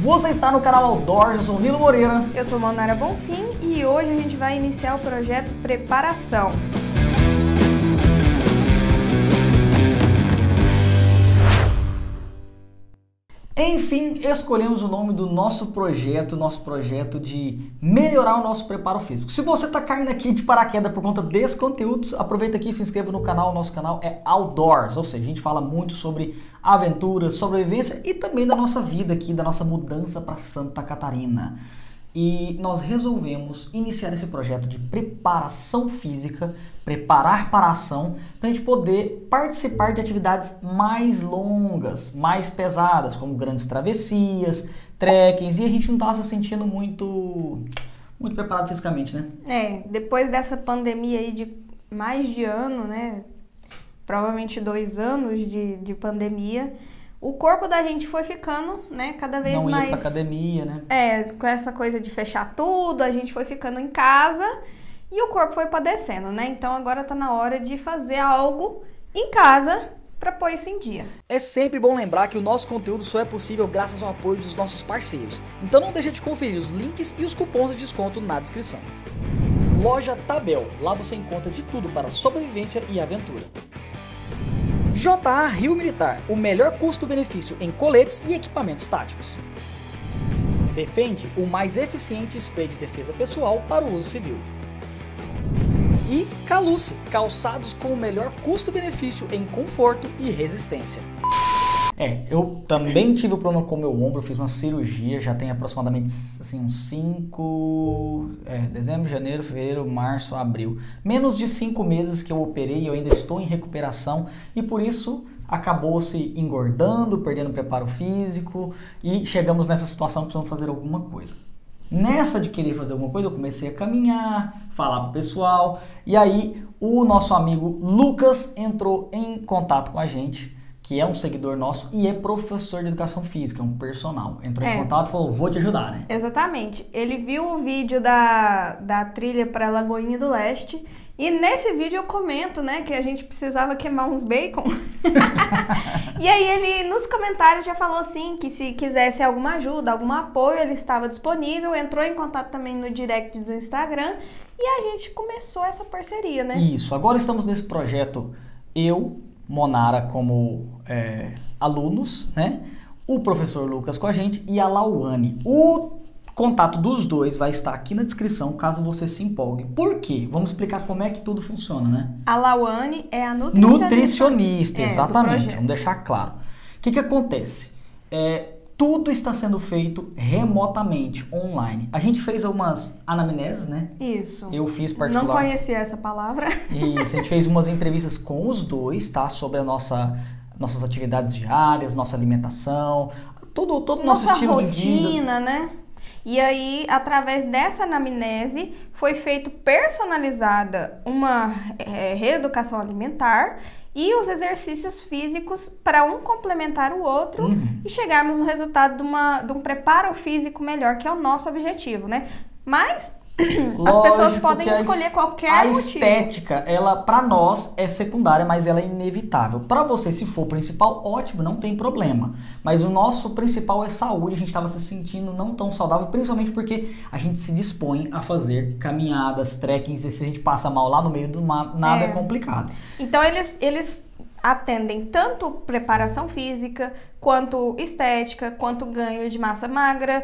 Você está no canal Outdoors, eu sou o Nilo Moreira. Eu sou Monara Bonfim e hoje a gente vai iniciar o projeto Preparação. Enfim, escolhemos o nome do nosso projeto de melhorar o nosso preparo físico. Se você está caindo aqui de paraquedas por conta desse conteúdo, aproveita aqui e se inscreva no canal. O nosso canal é Outdoors, ou seja, a gente fala muito sobre aventuras, sobrevivência e também da nossa vida aqui, da nossa mudança para Santa Catarina. E nós resolvemos iniciar esse projeto de preparação física, preparar para a ação, para a gente poder participar de atividades mais longas, mais pesadas, como grandes travessias, trekkings, e a gente não estava se sentindo muito preparado fisicamente, né? Depois dessa pandemia aí de mais de ano, né? Provavelmente 2 anos de pandemia, o corpo da gente foi ficando, né, cada vez mais... Não ia pra academia, né? Com essa coisa de fechar tudo, a gente foi ficando em casa e o corpo foi padecendo, né? Então agora tá na hora de fazer algo em casa para pôr isso em dia. É sempre bom lembrar que o nosso conteúdo só é possível graças ao apoio dos nossos parceiros. Então não deixe de conferir os links e os cupons de desconto na descrição. Loja Tabel, lá você encontra de tudo para sobrevivência e aventura. JA Rio Militar, o melhor custo-benefício em coletes e equipamentos táticos. Defende o mais eficiente spray de defesa pessoal para o uso civil. E Caluce, calçados com o melhor custo-benefício em conforto e resistência. Eu também tive um problema com o meu ombro, eu fiz uma cirurgia, já tem aproximadamente assim, uns 5... dezembro, janeiro, fevereiro, março, abril. Menos de 5 meses que eu operei, eu ainda estou em recuperação e por isso acabou se engordando, perdendo preparo físico e chegamos nessa situação que precisamos fazer alguma coisa. Nessa de querer fazer alguma coisa, eu comecei a caminhar, falar pro pessoal e aí o nosso amigo Lucas entrou em contato com a gente, que é um seguidor nosso e é professor de educação física, é um personal. Entrou em contato e falou, vou te ajudar, né? Exatamente. Ele viu o vídeo da trilha para Lagoinha do Leste e nesse vídeo eu comento, né, que a gente precisava queimar uns bacon. E aí ele, nos comentários, já falou assim, que se quisesse alguma ajuda, algum apoio, ele estava disponível, entrou em contato também no direct do Instagram e a gente começou essa parceria, né? Isso, agora estamos nesse projeto, Monara como alunos, né? O professor Lucas com a gente e a Lauane. O contato dos dois vai estar aqui na descrição, caso você se empolgue. Por quê? Vamos explicar como é que tudo funciona, né? A Lauane é a nutricionista, exatamente. Vamos deixar claro. O que acontece? Tudo está sendo feito remotamente, online. A gente fez algumas anamneses, né? Isso. Eu fiz particular. Não conhecia essa palavra. Isso, a gente fez umas entrevistas com os dois, tá? Sobre a nossas atividades diárias, nossa alimentação, todo o nosso estilo de vida. Nossa rotina, né? E aí, através dessa anamnese, foi feito personalizada uma reeducação alimentar e os exercícios físicos para um complementar o outro e chegarmos no resultado de um preparo físico melhor, que é o nosso objetivo, né? Mas as pessoas podem escolher qualquer motivo. A estética, ela para nós é secundária, mas ela é inevitável. Para você, se for principal, ótimo, não tem problema. Mas o nosso principal é saúde, a gente estava se sentindo não tão saudável, principalmente porque a gente se dispõe a fazer caminhadas, trekkings, e se a gente passa mal lá no meio do mato, nada é complicado. Então eles atendem tanto preparação física, quanto estética, quanto ganho de massa magra,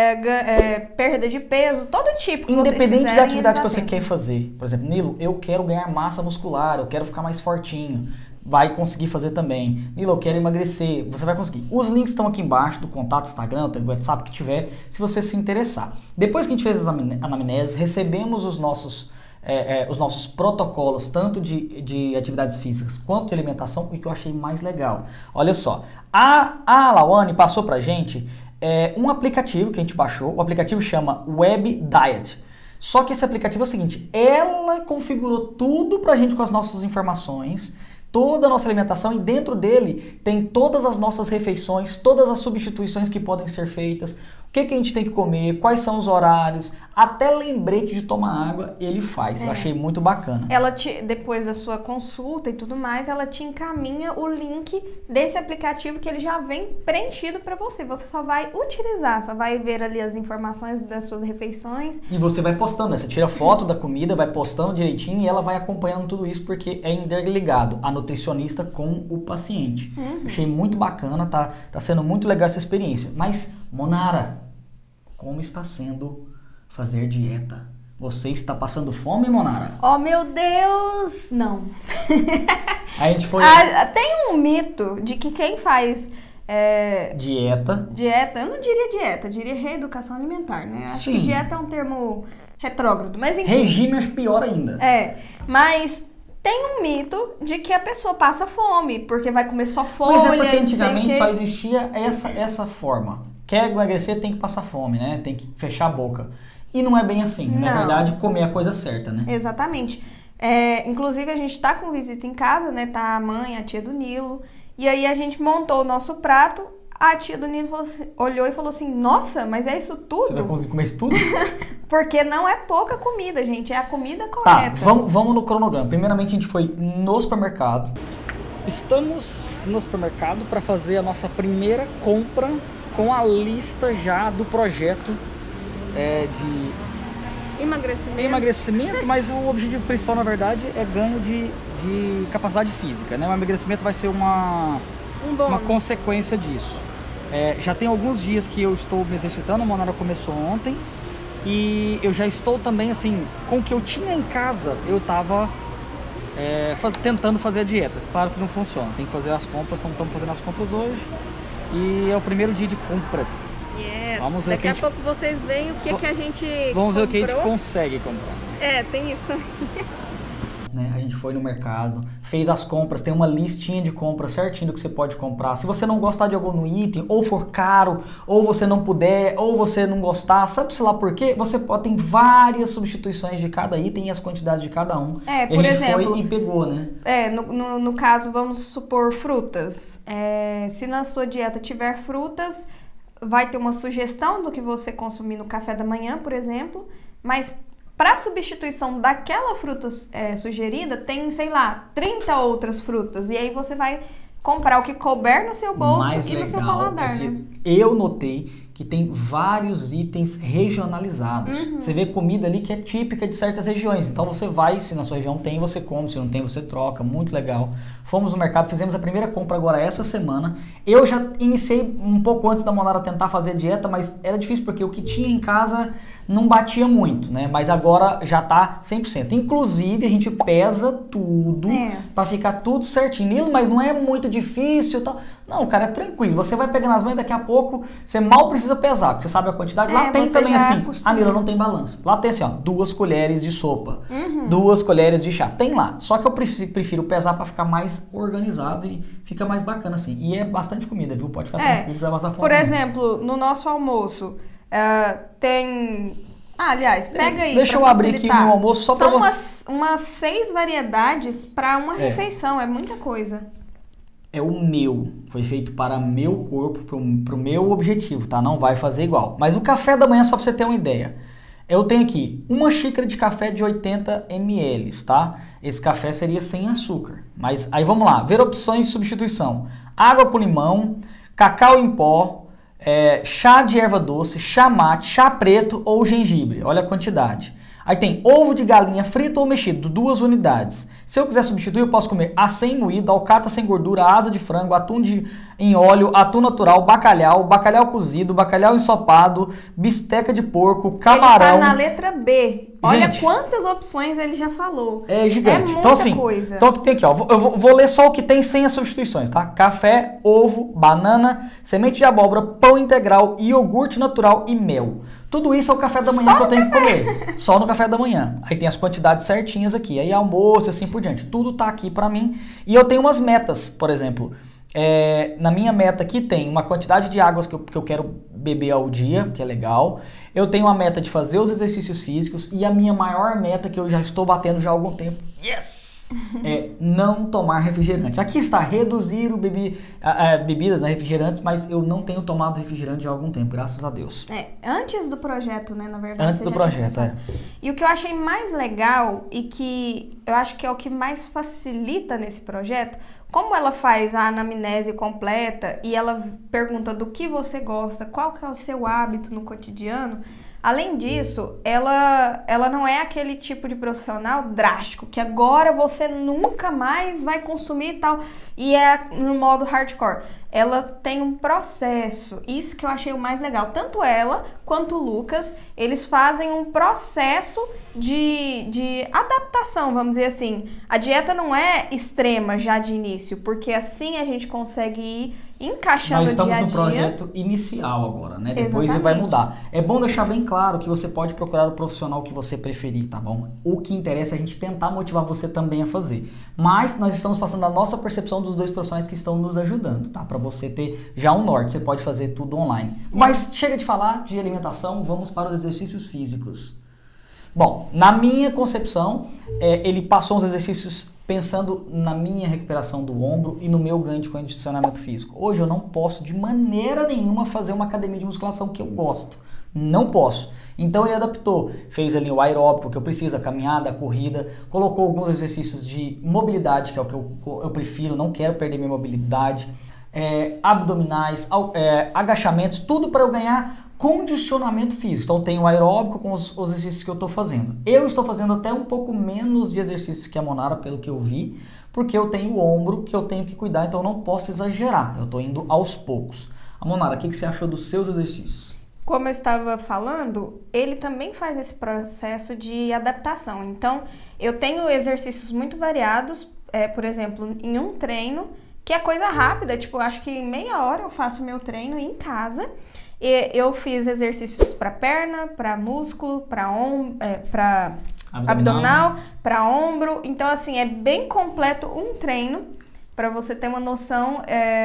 perda de peso, todo tipo que independente da atividade que você quer fazer. Por exemplo, Nilo, eu quero ganhar massa muscular, eu quero ficar mais fortinho. Vai conseguir fazer também. Nilo, eu quero emagrecer, você vai conseguir. Os links estão aqui embaixo do contato Instagram, do WhatsApp que tiver, se você se interessar. Depois que a gente fez as anamneses, recebemos os nossos protocolos, tanto de atividades físicas quanto de alimentação, e que eu achei mais legal. Olha só, a Lauane passou pra gente um aplicativo que a gente baixou, o aplicativo chama Web Diet. Só que esse aplicativo é o seguinte, ela configurou tudo pra gente com as nossas informações, toda a nossa alimentação, e dentro dele tem todas as nossas refeições, todas as substituições que podem ser feitas, que a gente tem que comer, quais são os horários, até lembrete de tomar água ele faz. Eu achei muito bacana. Depois da sua consulta e tudo mais, ela te encaminha o link desse aplicativo que ele já vem preenchido para você. Você só vai utilizar, só vai ver ali as informações das suas refeições. E você vai postando, né? Você tira foto da comida, vai postando direitinho e ela vai acompanhando tudo isso porque é interligado a nutricionista com o paciente. Achei muito bacana, tá sendo muito legal essa experiência. Mas, Monara, como está sendo fazer dieta? Você está passando fome, Monara? Oh, meu Deus! Não. A gente foi... Tem um mito de que quem faz... Dieta, eu não diria dieta, eu diria reeducação alimentar, né? Acho Sim. que dieta é um termo retrógrado, mas enfim. Regime acho pior ainda. Mas tem um mito de que a pessoa passa fome, porque vai comer só folha. Mas é porque antigamente só existia essa forma. Quer emagrecer, tem que passar fome, né? Tem que fechar a boca. E não é bem assim. Não. Na verdade, comer a coisa certa, né? Exatamente. Inclusive, a gente tá com visita em casa, né? Tá a mãe, a tia do Nilo. E aí, a gente montou o nosso prato. A tia do Nilo olhou e falou assim, nossa, mas é isso tudo? Você vai conseguir comer isso tudo? Porque não é pouca comida, gente. É a comida correta. Tá, vamos no cronograma. Primeiramente, a gente foi no supermercado. Estamos no supermercado para fazer a nossa primeira compra com a lista já do projeto de emagrecimento, mas o objetivo principal, na verdade, é ganho de capacidade física, né? O emagrecimento vai ser uma consequência disso. Já tem alguns dias que eu estou me exercitando, a Monara começou ontem, e eu já estou também, assim, com o que eu tinha em casa, eu estava tentando fazer a dieta. Claro que não funciona, tem que fazer as compras, estamos fazendo as compras hoje. E é o primeiro dia de compras. Yes. Vamos ver Daqui a pouco vocês veem o que a gente Vamos comprou. ver o que a gente consegue comprar. Tem isso também. Né? A gente foi no mercado, fez as compras, tem uma listinha de compras certinho do que você pode comprar. Se você não gostar de algum item, ou for caro, ou você não puder, ou você não gostar, sabe-se lá por quê? Você tem várias substituições de cada item e as quantidades de cada um. Por exemplo, foi e pegou, né? No caso, vamos supor frutas. Se na sua dieta tiver frutas, vai ter uma sugestão do que você consumir no café da manhã, por exemplo, mas para substituição daquela fruta sugerida, tem, sei lá, 30 outras frutas. E aí você vai comprar o que couber no seu bolso e no seu paladar, né? Eu notei que tem vários itens regionalizados. Você vê comida ali que é típica de certas regiões. Então você vai, se na sua região tem, você come, se não tem, você troca. Muito legal. Fomos no mercado, fizemos a primeira compra agora essa semana. Eu já iniciei um pouco antes da Monara tentar fazer a dieta, mas era difícil porque o que tinha em casa não batia muito, né? Mas agora já tá 100%. Inclusive, a gente pesa tudo para ficar tudo certinho. Nilo, mas não é muito difícil e tal. Não, cara, é tranquilo. Você vai pegando as mãos, daqui a pouco você mal precisa pesar, porque você sabe a quantidade. Lá tem também assim, a Nilo não tem balança. Lá tem assim, ó, 2 colheres de sopa, 2 colheres de chá. Tem lá. Só que eu prefiro pesar para ficar mais organizado e fica mais bacana assim. E é bastante comida, viu? Pode ficar tranquilo, você vai passar fome. Por exemplo, no nosso almoço, tem... aliás, pega aí. Deixa eu abrir aqui o meu almoço só para você. São umas 6 variedades para uma refeição, é muita coisa. É o meu, foi feito para meu corpo, pro meu objetivo, tá? Não vai fazer igual. Mas o café da manhã, só para você ter uma ideia. Eu tenho aqui 1 xícara de café de 80 ml, tá? Esse café seria sem açúcar. Mas aí vamos lá, ver opções de substituição. Água com limão, cacau em pó, chá de erva doce, chá mate, chá preto ou gengibre. Olha a quantidade. Aí tem ovo de galinha frito ou mexido, 2 unidades. Se eu quiser substituir, eu posso comer acém moído, alcatra sem gordura, asa de frango, atum em óleo, atum natural, bacalhau cozido, bacalhau ensopado, bisteca de porco, camarão. Ele tá na letra B. Olha, gente, quantas opções ele já falou. É gigante. É muita então, assim, coisa. Então tem aqui, ó. Eu vou ler só o que tem sem as substituições, tá? Café, ovo, banana, semente de abóbora, pão integral, iogurte natural e mel. Tudo isso é o café da manhã que eu tenho que comer. Só no café da manhã. Aí tem as quantidades certinhas aqui. Aí almoço, assim por diante. Tudo tá aqui pra mim. E eu tenho umas metas, por exemplo. Na minha meta aqui tem uma quantidade de águas que eu quero beber ao dia, que é legal. Eu tenho uma meta de fazer os exercícios físicos. E a minha maior meta, que eu já estou batendo já há algum tempo. Yes! é não tomar refrigerante. Aqui está, reduzir o bebidas, né, refrigerantes, mas eu não tenho tomado refrigerante há algum tempo, graças a Deus. Antes do projeto, né, na verdade. Antes do projeto, E o que eu achei mais legal e que eu acho que é o que mais facilita nesse projeto, como ela faz a anamnese completa e ela pergunta do que você gosta, qual que é o seu hábito no cotidiano. Além disso, ela não é aquele tipo de profissional drástico, que agora você nunca mais vai consumir e tal, e é no modo hardcore. Ela tem um processo, isso que eu achei o mais legal. Tanto ela quanto o Lucas, eles fazem um processo de adaptação, vamos dizer assim. A dieta não é extrema já de início, porque assim a gente consegue ir encaixando o dia a dia. Nós estamos no projeto inicial agora, né? Depois ele vai mudar. É bom deixar bem claro que você pode procurar o profissional que você preferir, tá bom? O que interessa é a gente tentar motivar você também a fazer. Mas nós estamos passando a nossa percepção dos dois profissionais que estão nos ajudando, tá? Para você ter já um norte, você pode fazer tudo online. Mas chega de falar de alimentação, vamos para os exercícios físicos. Bom, na minha concepção, ele passou uns exercícios pensando na minha recuperação do ombro e no meu ganho de condicionamento físico. Hoje eu não posso de maneira nenhuma fazer uma academia de musculação que eu gosto. Não posso. Então ele adaptou, fez ali o aeróbico que eu preciso, a caminhada, a corrida, colocou alguns exercícios de mobilidade, que é o que eu prefiro, não quero perder minha mobilidade, abdominais, agachamentos, tudo para eu ganhar condicionamento físico. Então tem o aeróbico com os exercícios que eu estou fazendo. Eu estou fazendo até um pouco menos de exercícios que a Monara, pelo que eu vi, porque eu tenho o ombro que eu tenho que cuidar, então eu não posso exagerar. Eu estou indo aos poucos. A Monara, o que você achou dos seus exercícios? Como eu estava falando, ele também faz esse processo de adaptação. Então, eu tenho exercícios muito variados, por exemplo, em um treino, que é coisa rápida, tipo, acho que em meia hora eu faço meu treino em casa. Eu fiz exercícios para perna, para músculo, para abdominal, para ombro. Então, assim, é bem completo um treino. Para você ter uma noção,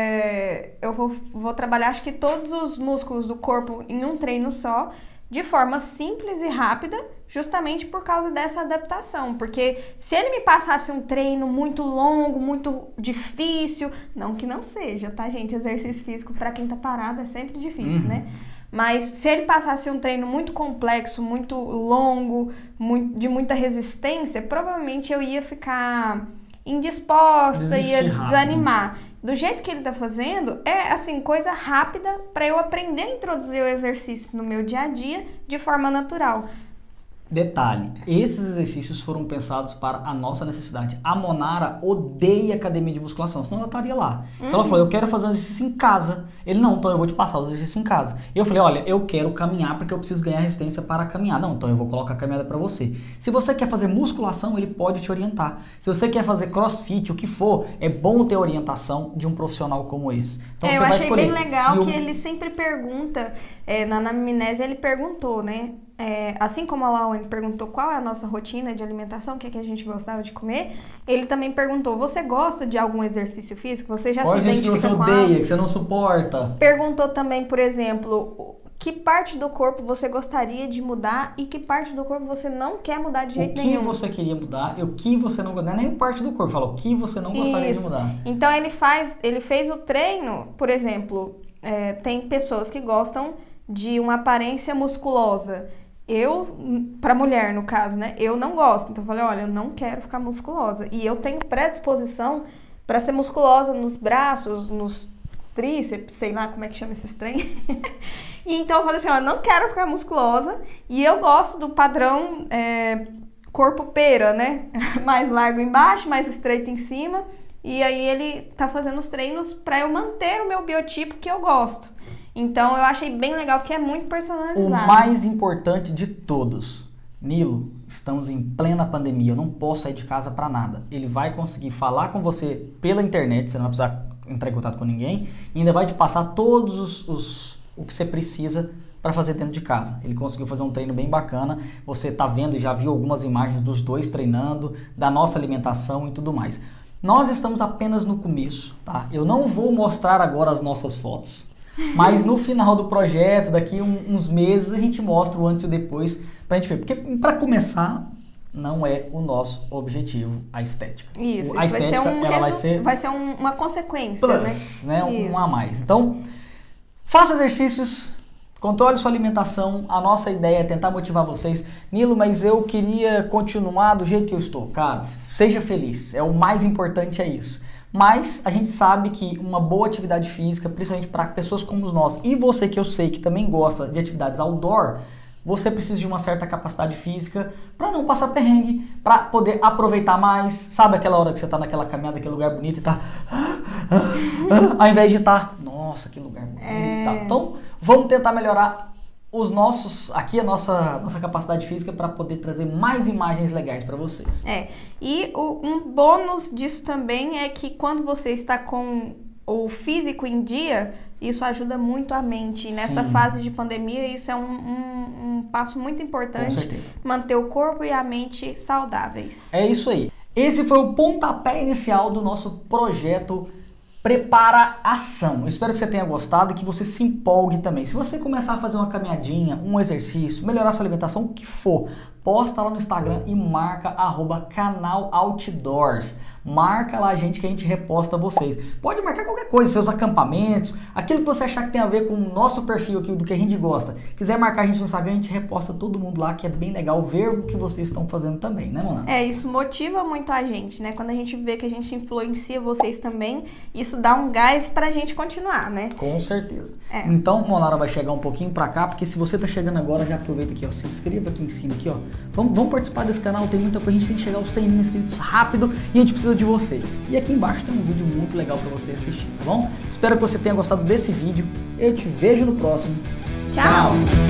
eu vou trabalhar, acho que todos os músculos do corpo em um treino só, de forma simples e rápida, justamente por causa dessa adaptação. Porque se ele me passasse um treino muito longo, muito difícil, não que não seja, tá, gente? Exercício físico para quem tá parado é sempre difícil, né? Mas se ele passasse um treino muito complexo, muito longo, de muita resistência, provavelmente eu ia ficar indisposta, ia desanimar. Do jeito que ele tá fazendo, é assim, coisa rápida para eu aprender a introduzir o exercício no meu dia a dia de forma natural. Detalhe, esses exercícios foram pensados para a nossa necessidade. A Monara odeia academia de musculação, senão ela estaria lá. Então ela falou, eu quero fazer um exercício em casa. Ele, não, então eu vou te passar os exercícios em casa. E eu falei, olha, eu quero caminhar porque eu preciso ganhar resistência para caminhar. Não, então eu vou colocar a caminhada para você. Se você quer fazer musculação, ele pode te orientar. Se você quer fazer crossfit, o que for, é bom ter orientação de um profissional como esse. Então, eu achei bem legal que ele sempre pergunta, na anamnese ele perguntou, né? Assim como a Lawane perguntou qual é a nossa rotina de alimentação, o que é que a gente gostava de comer, ele também perguntou, você gosta de algum exercício físico? Você já se identifica que você odeia, que você não suporta? Perguntou também, por exemplo, que parte do corpo você gostaria de mudar e que parte do corpo você não quer mudar de jeito nenhum. O que você queria mudar e o que você não gostaria, nem parte do corpo, fala o que você não gostaria de mudar. Então ele fez o treino, por exemplo, tem pessoas que gostam de uma aparência musculosa. Pra mulher, no caso, né? Eu não gosto. Então eu falei, olha, eu não quero ficar musculosa. E eu tenho predisposição para ser musculosa nos braços, nos tríceps, sei lá como é que chama esses trem. E então eu falei assim, ó, eu não quero ficar musculosa. E eu gosto do padrão corpo pera, né? Mais largo embaixo, mais estreito em cima. E aí ele tá fazendo os treinos para eu manter o meu biotipo que eu gosto. Então, eu achei bem legal, porque é muito personalizado. O mais importante de todos, Nilo, estamos em plena pandemia, eu não posso sair de casa para nada. Ele vai conseguir falar com você pela internet, você não vai precisar entrar em contato com ninguém, e ainda vai te passar todos o que você precisa para fazer dentro de casa. Ele conseguiu fazer um treino bem bacana, você tá vendo e já viu algumas imagens dos dois treinando, da nossa alimentação e tudo mais. Nós estamos apenas no começo, tá? Eu não vou mostrar agora as nossas fotos. Mas no final do projeto, daqui uns meses, a gente mostra o antes e o depois pra gente ver. Porque, pra começar, não é o nosso objetivo, a estética. Isso, a estética, vai ser uma consequência, plus, né? Um a mais. Então, faça exercícios, controle sua alimentação. A nossa ideia é tentar motivar vocês. Nilo, mas eu queria continuar do jeito que eu estou. Cara, seja feliz. O mais importante é isso. Mas a gente sabe que uma boa atividade física, principalmente para pessoas como nós, e você que eu sei que também gosta de atividades outdoor, você precisa de uma certa capacidade física para não passar perrengue, para poder aproveitar mais. Sabe aquela hora que você está naquela caminhada, aquele lugar bonito e tá... ao invés de estar... Nossa, que lugar bonito e tal. Então, vamos tentar melhorar a nossa capacidade física para poder trazer mais imagens legais para vocês. E um bônus disso também é que quando você está com o físico em dia, isso ajuda muito a mente. E nessa fase de pandemia, isso é um passo muito importante. Com certeza. Manter o corpo e a mente saudáveis. É isso aí. Esse foi o pontapé inicial do nosso projeto Prepara Ação. Eu espero que você tenha gostado e que você se empolgue também. Se você começar a fazer uma caminhadinha, um exercício, melhorar sua alimentação, o que for, posta lá no Instagram e marca @canaloutdoors. Marca lá a gente que a gente reposta vocês. Pode marcar qualquer coisa, seus acampamentos, aquilo que você achar que tem a ver com o nosso perfil aqui, do que a gente gosta. Quiser marcar a gente no Instagram, a gente reposta todo mundo lá, que é bem legal ver o que vocês estão fazendo também, né, Mona? Isso motiva muito a gente, né? Quando a gente vê que a gente influencia vocês também, isso dá um gás pra gente continuar, né? Com certeza. Então, Monara vai chegar um pouquinho pra cá, porque se você tá chegando agora, já aproveita aqui, ó, se inscreva aqui em cima, aqui, ó. Vamos participar desse canal, tem muita coisa, a gente tem que chegar aos 100 mil inscritos rápido e a gente precisa de você. E aqui embaixo tem um vídeo muito legal pra você assistir, tá bom? Espero que você tenha gostado desse vídeo. Eu te vejo no próximo. Tchau!